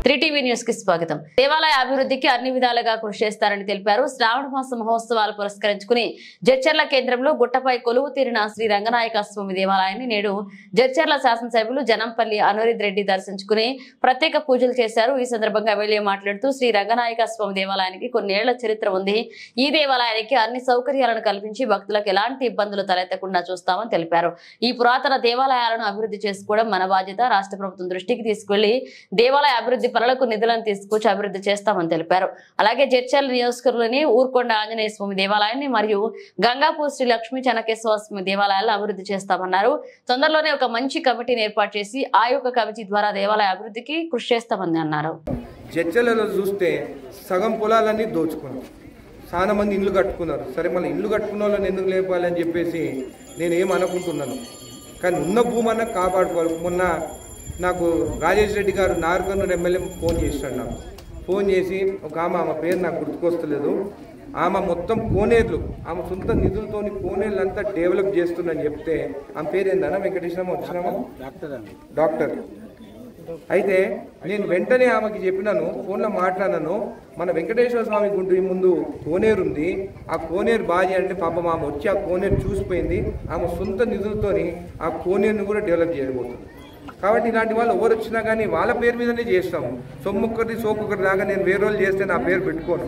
3TV news కి స్వాగతం. దేవాలయ అభివృద్ధికి అన్ని విధాలుగా కృషి చేస్తారని తెలిపారు. శ్రావణ మాస మహోత్సవాలు పురస్కరించుకుని జడ్చర్ల కేంద్రంలో గుట్టపై కొలువు తీరిన శ్రీ రంగనాయక స్వామి దేవాలయాన్ని నేడు జడ్చర్ల శాసనసభ్యులు జనంపల్లి అనురిద్ రెడ్డి దర్శించుకుని ప్రత్యేక పూజలు చేశారు. ఈ సందర్భంగా ఎమ్మెల్యే మాట్లాడుతూ శ్రీ రంగనాయక స్వామి దేవాలయానికి కొన్నేళ్ల చరిత్ర ఉంది. ఈ దేవాలయానికి అన్ని సౌకర్యాలను కల్పించి భక్తులకు ఎలాంటి ఇబ్బందులు తలెత్తకుండా చూస్తామని తెలిపారు. ఈ పురాతన దేవాలయాలను అభివృద్ధి చేసుకోవడం మన బాధ్యత. రాష్ట్ర ప్రభుత్వం దృష్టికి తీసుకువెళ్లి దేవాలయ అభివృద్ధి పనులకు నిధులను తీసుకొచ్చి అభివృద్ధి చేస్తామని తెలిపారు. అలాగే జడ్చర్ల నియోజకవర్గంలోని ఊర్కొండ ఆంజనేయ స్వామి దేవాలయాన్ని మరియు గంగాపూర్ శ్రీ లక్ష్మీ చెన్నకేశ్వర స్వామి దేవాలయాలను అభివృద్ధి చేస్తామన్నారు. తొందరలోనే ఒక మంచి కమిటీని ఏర్పాటు చేసి ఆ యొక్క కమిటీ ద్వారా దేవాలయ అభివృద్ధికి కృషి చేస్తామని అన్నారు. జడ్చర్లలో చూస్తే సగం పొలాలన్నీ దోచుకున్నారు, చాలా మంది ఇల్లు కట్టుకున్నారు. సరే మళ్ళీ ఇల్లు కట్టుకున్న వాళ్ళని ఎందుకు లేపాలని చెప్పేసి నేనేం అనుకుంటున్నాను, కానీ ఉన్న భూమన్న కాపాడుకోవాలి. మొన్న నాకు రాజేష్ రెడ్డి గారు నార్కర్నూరు ఎమ్మెల్యే ఫోన్ చేశాడు. నాకు ఫోన్ చేసి ఒక ఆమె పేరు నాకు గుర్తుకొస్తలేదు, ఆమె మొత్తం కోనేర్లు ఆమె సొంత నిధులతో కోనేర్లు అంతా డెవలప్ చేస్తుందని చెప్తే ఆమె పేరు ఏందన్నా వెంకటేశ్వరమ్మ వచ్చినామా డాక్టర్. అయితే నేను వెంటనే ఆమెకి చెప్పినాను, ఫోన్లో మాట్లాడినాను, మన వెంకటేశ్వర స్వామి గుంటూరు ముందు కోనేరు ఉంది, ఆ కోనేరు బాగా అంటే పాపం ఆమె వచ్చి ఆ కోనేరు చూసిపోయింది. ఆమె సొంత నిధులతోని ఆ కోనేరుని కూడా డెవలప్ చేయబోతుంది. కాబట్టి ఇలాంటి వాళ్ళు ఎవరు వచ్చినా కానీ వాళ్ళ పేరు మీదనే చేస్తాము. సొమ్మొక్కటి సోకొక్కటి లాగా నేను వేరే రోజులు చేస్తే నా పేరు పెట్టుకోను.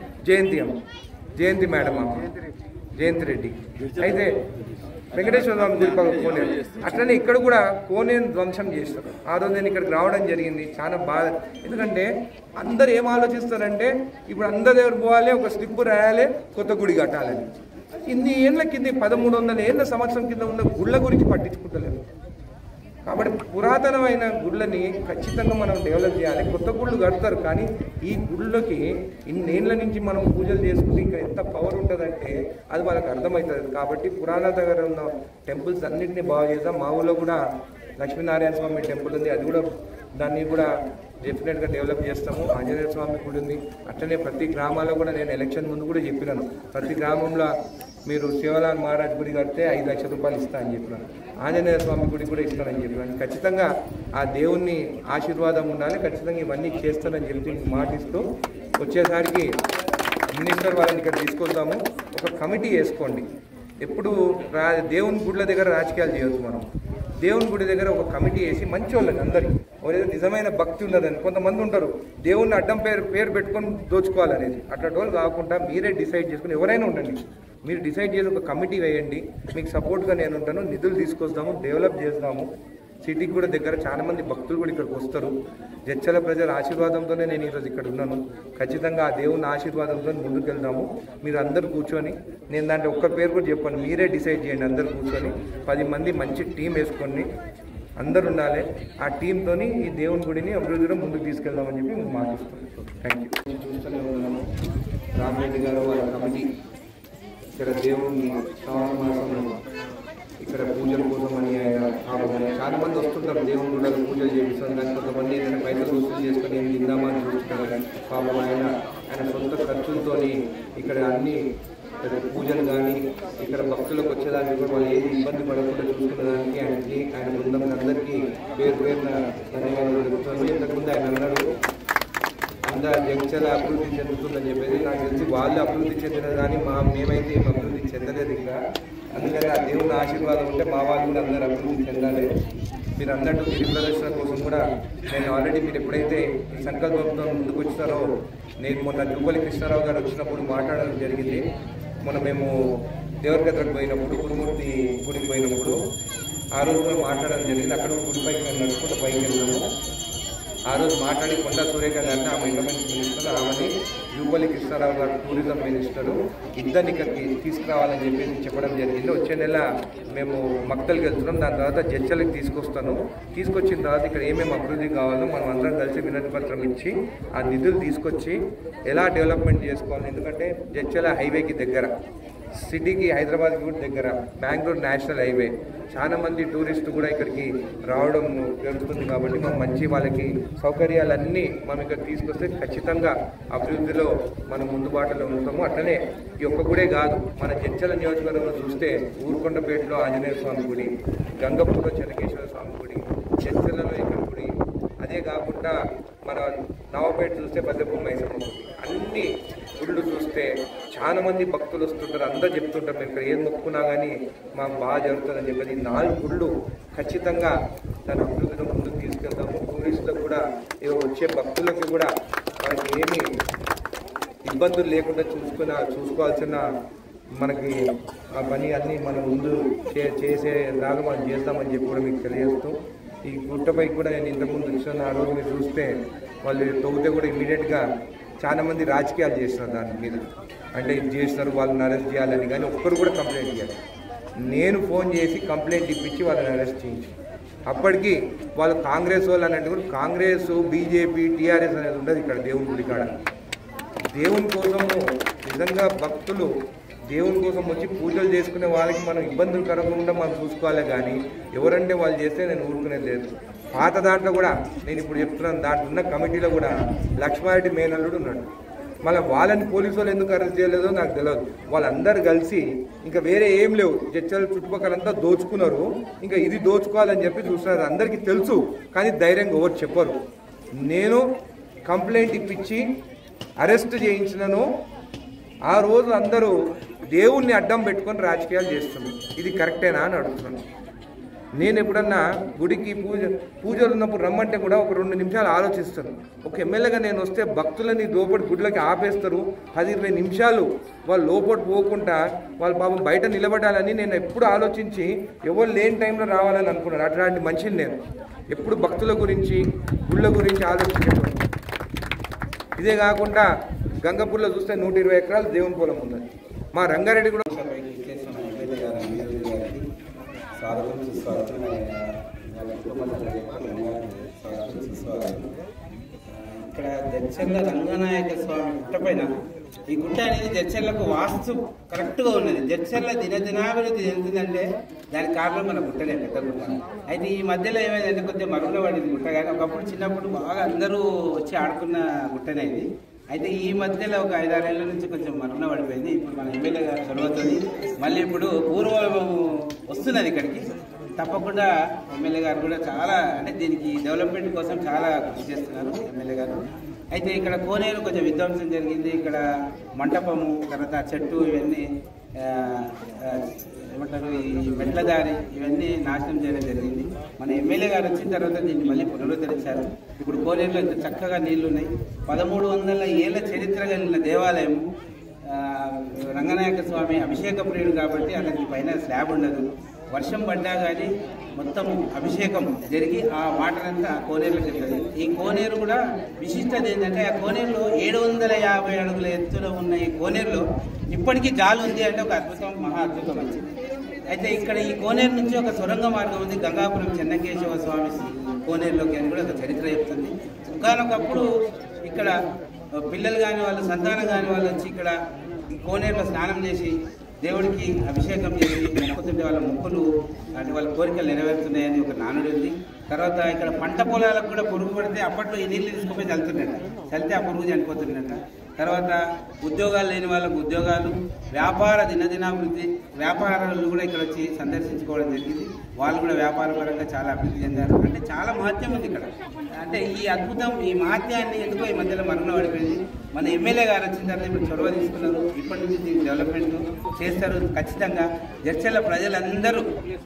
జయంతి మేడం జయంతి రెడ్డి. అయితే వెంకటేశ్వర స్వామి గుడి పక్క కోనేరు అట్లనే ఇక్కడ కూడా కోనేరు ధ్వంసం చేస్తారు. ఆ రోజు నేను ఇక్కడికి రావడం జరిగింది, చాలా బాధ. ఎందుకంటే అందరు ఏం ఆలోచిస్తారంటే ఇప్పుడు అందరి దగ్గర పోవాలి, ఒక స్లిప్ రాయాలి, కొత్త గుడి కట్టాలని. ఇన్ని ఏళ్ళ కింద 1300 ఏళ్ళ సంవత్సరం కింద ఉన్న గుళ్ళ గురించి పట్టించుకుంటలేదు. కాబట్టి పురాతనమైన గుళ్ళని ఖచ్చితంగా మనం డెవలప్ చేయాలి. కొత్త గుళ్ళు కడతారు, కానీ ఈ గుళ్ళకి ఇన్నేళ్ల నుంచి మనం పూజలు చేసుకుంటే ఇంకా ఎంత పవర్ ఉంటుందంటే అది వాళ్ళకి అర్థమవుతుంది. కాబట్టి పురాతన ఉన్న టెంపుల్స్ అన్నింటినీ బాగు చేద్దాం. మా ఊళ్ళో కూడా లక్ష్మీనారాయణ స్వామి టెంపుల్ ఉంది, అది కూడా దాన్ని కూడా డెఫినెట్గా డెవలప్ చేస్తాము. ఆంజనేయ స్వామి గుడి ఉంది. అట్లనే ప్రతి గ్రామాల్లో కూడా నేను ఎలక్షన్ ముందు కూడా చెప్పినాను, ప్రతి గ్రామంలో మీరు శివలాల్ మహారాజ్ గుడి కడితే 5 లక్షల రూపాయలు ఇస్తా అని చెప్పినాను. ఆంజనేయ స్వామి గుడి కూడా ఇస్తానని చెప్పినాను. ఖచ్చితంగా ఆ దేవుణ్ణి ఆశీర్వాదం ఉండాలి. ఖచ్చితంగా ఇవన్నీ చేస్తానని చెప్పి మాటిస్తూ వచ్చేసరికి మినిస్టర్ వాళ్ళని ఇక్కడ తీసుకొద్దాము. ఒక కమిటీ వేసుకోండి. ఎప్పుడు దేవుని గుళ్ళ దగ్గర రాజకీయాలు చేయొచ్చు. మనం దేవుని గుడి దగ్గర ఒక కమిటీ వేసి మంచి వాళ్ళని అందరికీ ఎవరైతే నిజమైన భక్తి ఉన్నదని, కొంతమంది ఉంటారు దేవుణ్ణి అడ్డం పేరు పెట్టుకొని దోచుకోవాలనేది, అట్లాంటి వాళ్ళు కాకుండా మీరే డిసైడ్ చేసుకుని ఎవరైనా ఉండండి, మీరు డిసైడ్ చేసి ఒక కమిటీ వేయండి. మీకు సపోర్ట్గా నేను ఉంటాను. నిధులు తీసుకొస్తాము, డెవలప్ చేస్తాము. సిటీకి కూడా దగ్గర చాలా మంది భక్తులు కూడా ఇక్కడికి వస్తారు. జడ్చర్ల ప్రజల ఆశీర్వాదంతోనే నేను ఈరోజు ఇక్కడ ఉన్నాను. ఖచ్చితంగా ఆ దేవుని ఆశీర్వాదంతో ముందుకు వెళ్దాము. మీరు అందరూ కూర్చొని, నేను దాంట్లో ఒక్క పేరు కూడా చెప్పాను, మీరే డిసైడ్ చేయండి. అందరూ కూర్చొని 10 మంది మంచి టీం వేసుకొని అందరు ఉండాలి. ఆ టీంతో ఈ దేవుని గుడిని అభివృద్ధిలో ముందుకు తీసుకెళ్దామని చెప్పి మేము మాట్లాడుతున్నాం. Thank you. చూస్తూనే ఉన్నాము రామరెడ్డి గారు వాళ్ళ కమిటీ ఇక్కడ దేవుని శ్రావణ మాసంలో ఇక్కడ పూజల కోసం అని ఆయన చాలా మంది వస్తుంటారు. దేవుని గుళ్ళలో పూజలు చేపిస్తాం, కానీ కొంతమంది ఏదైనా పైసలు వసూలు చేసుకొని ఏం తిందామా అని చూస్తుంటారు. కానీ పాపం ఆయన సొంత ఖర్చులతో ఇక్కడ అన్ని పూజలు కానీ ఇక్కడ భక్తులకు వచ్చేదానికి కూడా వాళ్ళు ఏది ఇబ్బంది పడకుండా చూసుకునేదానికి ఆయన బృందం అందరికీ పేరున ధన్యవాదాలు చెప్తున్నాను. ఇంతకుముందు ఆయన అన్నాడు జడ్చర్ల అభివృద్ధి చెందుతుందని చెప్పేది. నాకు తెలిసి వాళ్ళు అభివృద్ధి చెందినది, కానీ మేమైతే ఏం అభివృద్ధి చెందలేదు ఇంకా. అందుకని ఆ దేవుని ఆశీర్వాదం ఉంటే మా వాళ్ళు కూడా అందరూ అభివృద్ధి చెందాలి. మీరు అన్నట్టు గిరి ప్రదర్శన కోసం కూడా నేను ఆల్రెడీ మీరు ఎప్పుడైతే ఈ సంకల్పంతో ముందుకు వచ్చారో, నేను మొన్న జూపల్లి కృష్ణారావు గారు వచ్చినప్పుడు మాట్లాడడం జరిగింది. మొన్న మేము దేవరగద్రకు పోయినప్పుడు, గురుమూర్తి గుడికి పోయినప్పుడు ఆ రోజు కూడా మాట్లాడడం జరిగింది. అక్కడ గుడిపైకి మేము నడుచుకుంటూ పైకి వెళ్ళాము. ఆ రోజు మాట్లాడి కొండా సురేఖ గారిని, ఆమె ఇంటర్మెంట్ మినిస్టర్, ఆమెని జూపల్లి కృష్ణారావు గారు టూరిజం మినిస్టరు ఇద్దరిని ఇక్కడికి తీసుకురావాలని చెప్పేసి చెప్పడం జరిగింది. వచ్చే నెల మేము మక్తల్కి వెళ్తున్నాం. దాని తర్వాత జడ్చర్లకు తీసుకొచ్చిన తర్వాత ఇక్కడ ఏమేమి అభివృద్ధి కావాలో మనం అందరం కలిసి వినతి పత్రం ఇచ్చి ఆ నిధులు తీసుకొచ్చి ఎలా డెవలప్మెంట్ చేసుకోవాలి. ఎందుకంటే జడ్చర్ల హైవేకి దగ్గర, సిటీకి హైదరాబాద్కి కూడా దగ్గర, బెంగళూరు నేషనల్ హైవే, చాలా మంది టూరిస్టు కూడా ఇక్కడికి రావడం జరుగుతుంది. కాబట్టి మనం మంచి వాళ్ళకి సౌకర్యాలన్నీ మనం ఇక్కడ తీసుకొస్తే ఖచ్చితంగా అభివృద్ధిలో మనం ముందుబాటులో ఉంటాము. అట్లనే ఈ ఒక్క గుడే కాదు, మన జడ్చర్ల నియోజకవర్గంలో చూస్తే ఊరుకొండపేటలో ఆంజనేయ స్వామి గుడి, గంగపూర్లో చెన్నకేశ్వర స్వామి గుడి, జడ్చర్లలో ఇక్కడ గుడి, అదే కాకుండా మన నవాపేట చూస్తే పెద్దపూర్ మైసమ్మ గుడి, అన్ని గుళ్ళు చూస్తే చాలా మంది భక్తులు వస్తుంటారు. అందరూ చెప్తుంటారు మేము ఇక్కడ ఏం మొక్కున్నా కానీ మాకు బాగా జరుగుతుందని చెప్పేది. 4 గుళ్ళు ఖచ్చితంగా దాని అభివృద్ధిలో ముందుకు తీసుకెళ్తాము. టూరిస్టులకు కూడా వచ్చే భక్తులకి కూడా మనకి ఏమీ ఇబ్బందులు లేకుండా చూసుకోవాల్సిన మనకి ఆ పని అన్నీ మనం ముందు చేసేలాగా మనం చేస్తామని చెప్పి కూడా మీకు తెలియజేస్తూ, ఈ గుట్టపై కూడా నేను ఇంతకుముందు చూసాను. ఆ రోజు మీరు చూస్తే వాళ్ళు తవ్వితే కూడా ఇమీడియట్గా చాలామంది రాజకీయాలు చేస్తున్నారు దాని మీద, అంటే ఇది చేస్తున్నారు వాళ్ళని అరెస్ట్ చేయాలని, కానీ ఒక్కరు కూడా కంప్లైంట్ చేయాలి. నేను ఫోన్ చేసి కంప్లైంట్ ఇప్పించి వాళ్ళని అరెస్ట్ చేయించి, అప్పటికి వాళ్ళు కాంగ్రెస్ వాళ్ళు అన్నట్టు కూడా కాంగ్రెస్, బీజేపీ, టీఆర్ఎస్ అనేది ఉండదు ఇక్కడ దేవుని గుడి కాడ. దేవుని కోసము నిజంగా భక్తులు దేవుని కోసం వచ్చి పూజలు చేసుకునే వాళ్ళకి మనం ఇబ్బందులు కలగకుండా మనం చూసుకోవాలి, కానీ ఎవరంటే వాళ్ళు చేస్తే నేను ఊరుకునేది లేదు. పాత దాంట్లో కూడా నేను ఇప్పుడు చెప్తున్నాను, దాంట్లో ఉన్న కమిటీలో కూడా లక్ష్మారెడ్డి మేనల్లుడు ఉన్నాడు. మళ్ళీ వాళ్ళని పోలీసు వాళ్ళు ఎందుకు అరెస్ట్ చేయలేదో నాకు తెలియదు. వాళ్ళందరూ కలిసి ఇంకా వేరే ఏం లేవు, జడ్చల చుట్టుపక్కలంతా దోచుకున్నారు, ఇంకా ఇది దోచుకోవాలని చెప్పి చూస్తున్నారు. అందరికీ తెలుసు, కానీ ధైర్యంగా ఎవరు చెప్పరు. నేను కంప్లైంట్ ఇప్పించి అరెస్ట్ చేయించినను. ఆ రోజు అందరూ దేవుణ్ణి అడ్డం పెట్టుకొని రాజకీయాలు చేస్తున్నారు. ఇది కరెక్టేనా అని అడుగుతున్నాను. నేను ఎప్పుడన్నా గుడికి పూజలు ఉన్నప్పుడు రమ్మంటే కూడా ఒక 2 నిమిషాలు ఆలోచిస్తాను. ఒక ఎమ్మెల్యేగా నేను వస్తే భక్తులని లోపలి గుడిలోకి ఆపేస్తారు. 10-20 నిమిషాలు వాళ్ళు లోపలి పోకుండా వాళ్ళ పాపం బయట నిలబడాలని నేను ఎప్పుడు ఆలోచించి ఎవరు లేని టైంలో రావాలని అనుకున్నాను. అట్లాంటి మనిషిని నేను ఎప్పుడు భక్తుల గురించి గుళ్ళ గురించి ఆలోచించేవాడు. ఇదే కాకుండా గంగపూర్లో చూస్తే 120 ఎకరాలు దేవుని పొలం ఉన్నది. మా రంగారెడ్డి కూడా స్వాగతం సుస్వాగతం. ఇక్కడ జడ్చర్ల రంగనాయక స్వామి గుట్ట పైన, ఈ గుట్ట అనేది జడ్చర్లకు వాస్తు కరెక్ట్గా ఉన్నది. జడ్చర్ల దినదినాభివృద్ధి చెందుతుందంటే దానికి కారణం మన గుట్టనే, పెద్ద గుట్ట. అయితే ఈ మధ్యలో ఏమైందంటే కొద్దిగా మరుగున పడింది గుట్ట, కానీ ఒకప్పుడు చిన్నప్పుడు బాగా అందరూ వచ్చి ఆడుకున్న గుట్టనే ఇది. అయితే ఈ మధ్యలో ఒక 5-6 ఏళ్ళ నుంచి కొంచెం మరుగున పడిపోయింది. ఇప్పుడు మన ఎమ్మెల్యే గారు చొరవతోని మళ్ళీ ఇప్పుడు పూర్వం వస్తున్నది ఇక్కడికి. తప్పకుండా ఎమ్మెల్యే గారు కూడా చాలా, అంటే దీనికి డెవలప్మెంట్ కోసం చాలా కృషి చేస్తున్నారు ఎమ్మెల్యే గారు. అయితే ఇక్కడ కోనేరు కొంచెం విధ్వంసం జరిగింది. ఇక్కడ మంటపము, తర్వాత చెట్టు, ఇవన్నీ ఏమంటారు, ఈ మెట్ల దారి, ఇవన్నీ నాశనం చేయడం జరిగింది. మన ఎమ్మెల్యే గారు వచ్చిన తర్వాత దీన్ని మళ్ళీ పునరుద్ధరించారు. ఇప్పుడు కోనేరులో ఇంత చక్కగా నీళ్లు ఉన్నాయి. 1300 ఏళ్ల చరిత్ర కలిగిన దేవాలయం. రంగనాయక స్వామి అభిషేక ప్రియుడు కాబట్టి అతనికి పైన స్లాబ్ ఉండదు. వర్షం పడ్డా కానీ మొత్తం అభిషేకం జరిగి ఆ వాటర్ అంతా ఆ కోనేరులోకి వెళ్తుంది. ఈ కోనేరు కూడా విశిష్టత ఏంటంటే, ఆ కోనేరులో 750 అడుగుల ఎత్తులో ఉన్న ఈ కోనేరులో ఇప్పటికీ జాలు ఉంది అంటే ఒక అద్భుతం, మహా అద్భుతం వచ్చింది. అయితే ఇక్కడ ఈ కోనేరు నుంచి ఒక సొరంగ మార్గం ఉంది, గంగాపురం చెన్నకేశవ స్వామి కోనేరులోకి అని కూడా ఒక చరిత్ర చెప్తుంది. ఒకనొకప్పుడు ఇక్కడ పిల్లలు కాని వాళ్ళు, సంతానం కాని వాళ్ళు వచ్చి ఇక్కడ ఈ కోనేరులో స్నానం చేసి దేవుడికి అభిషేకం చేసి మొక్కుతుంటే వాళ్ళ మొక్కులు అంటే వాళ్ళ కోరికలు నెరవేరుతున్నాయని ఒక నానుడి ఉంది. తర్వాత ఇక్కడ పంట పొలాలకు కూడా పురుగు పడితే అప్పట్లో ఈ నీళ్ళు తీసుకుపోయి చల్లుతున్నట్ట, చల్లితే ఆ పురుగు చనిపోతున్నట్ట. తర్వాత ఉద్యోగాలు లేని వాళ్ళకు ఉద్యోగాలు, వ్యాపార దినదినాభివృద్ధి, వ్యాపారాలు కూడా ఇక్కడ వచ్చి సందర్శించుకోవడం జరిగింది. వాళ్ళు కూడా వ్యాపార పరంగా చాలా అభివృద్ధి చెందారు. అంటే చాలా మహత్యం ఉంది ఇక్కడ. అంటే ఈ అద్భుతం, ఈ మహత్యాన్ని ఎందుకో ఈ మధ్యలో మరణం పడిపోయింది. మన ఎమ్మెల్యే గారు వచ్చిన తర్వాత ఇప్పుడు చొరవ తీసుకున్నారు. ఇప్పటి నుంచి దీన్ని డెవలప్మెంట్ చేస్తారు ఖచ్చితంగా. జడ్చర్ల ప్రజలందరూ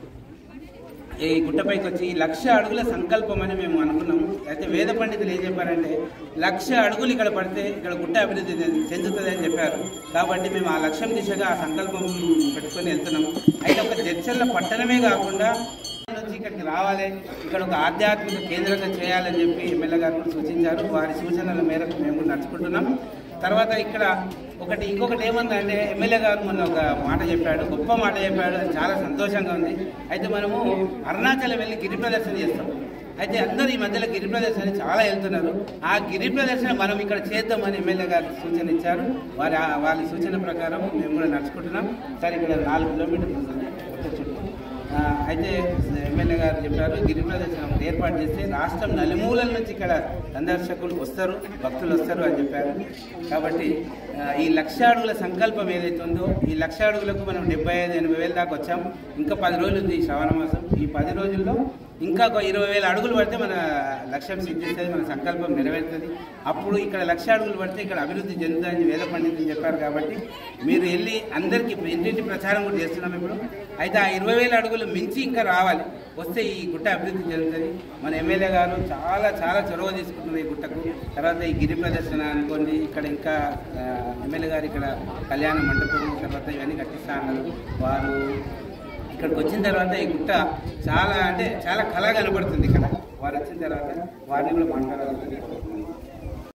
ఈ గుట్టపైకి వచ్చి 1,00,000 అడుగుల సంకల్పం అని మేము అనుకున్నాము. అయితే వేద పండితులు ఏం చెప్పారంటే 1,00,000 అడుగులు ఇక్కడ పడితే ఇక్కడ గుట్ట అభివృద్ధి చెందుతుంది అని చెప్పారు. కాబట్టి మేము ఆ లక్ష్యం దిశగా ఆ సంకల్పం పెట్టుకొని వెళ్తున్నాము. అయితే ఒక జడ్చర్ల పట్టణమే కాకుండా నుంచి ఇక్కడికి రావాలి, ఇక్కడ ఒక ఆధ్యాత్మిక కేంద్రంగా చేయాలని చెప్పి ఎమ్మెల్యే గారు కూడా సూచించారు. వారి సూచనల మేరకు మేము నడుచుకుంటున్నాం. తర్వాత ఇక్కడ ఇంకొకటి ఏమందంటే, ఎమ్మెల్యే గారు మొన్న ఒక మాట చెప్పాడు, గొప్ప మాట చెప్పాడు, అది చాలా సంతోషంగా ఉంది. అయితే మనము అరుణాచలం వెళ్ళి గిరి ప్రదర్శన చేస్తాం. అయితే అందరూ ఈ మధ్యలో గిరి ప్రదర్శన చాలా వెళ్తున్నారు. ఆ గిరి ప్రదర్శన మనం ఇక్కడ చేద్దామని ఎమ్మెల్యే గారు సూచన ఇచ్చారు. వాళ్ళ సూచన ప్రకారం మేము కూడా నడుచుకుంటున్నాం. సరే ఇక్కడ 4 కిలోమీటర్లు ఉంటుంది చుట్టూ. అయితే ఎమ్మెల్యే గారు చెప్పారు గిరి ప్రదర్శన ఏర్పాటు చేస్తే రాష్ట్రం నలుమూలల నుంచి ఇక్కడ సందర్శకులు వస్తారు, భక్తులు వస్తారు అని చెప్పారు. కాబట్టి ఈ 1,00,000 అడుగుల సంకల్పం ఏదైతే ఉందో ఈ 1,00,000 అడుగులకు మనం 75-80 వేల దాకా వచ్చాం. ఇంకా 10 రోజులు ఉంది శ్రావణ మాసం. ఈ 10 రోజుల్లో ఇంకా 20,000 అడుగులు పడితే మన లక్ష్యం సిద్ధిస్తుంది, మన సంకల్పం నెరవేరుతుంది. అప్పుడు ఇక్కడ 1,00,000 అడుగులు పడితే ఇక్కడ అభివృద్ధి చెందుతుందని వేద పండితులు చెప్పారు. కాబట్టి మీరు వెళ్ళి అందరికీ ఇంటింటి ప్రచారం కూడా చేస్తున్నాం ఇప్పుడు. అయితే ఆ 20,000 అడుగులు మించి ఇంకా రావాలి, వస్తే ఈ గుట్ట అభివృద్ధి చెందుతుంది. మన ఎమ్మెల్యే గారు చాలా చొరవ తీసుకుంటున్నారు ఈ గుట్టకు. తర్వాత ఈ గిరి ప్రదర్శన అనుకోండి, ఇక్కడ ఇంకా ఎమ్మెల్యే గారు ఇక్కడ కళ్యాణ మండపం తర్వాత ఇవన్నీ కట్టిస్తా అన్నారు. వారు ఇక్కడికి వచ్చిన తర్వాత ఈ గుట్ట చాలా కళగా కనబడుతుంది. ఇక్కడ వారు వచ్చిన తర్వాత వారిని కూడా మాట్లాడాలి.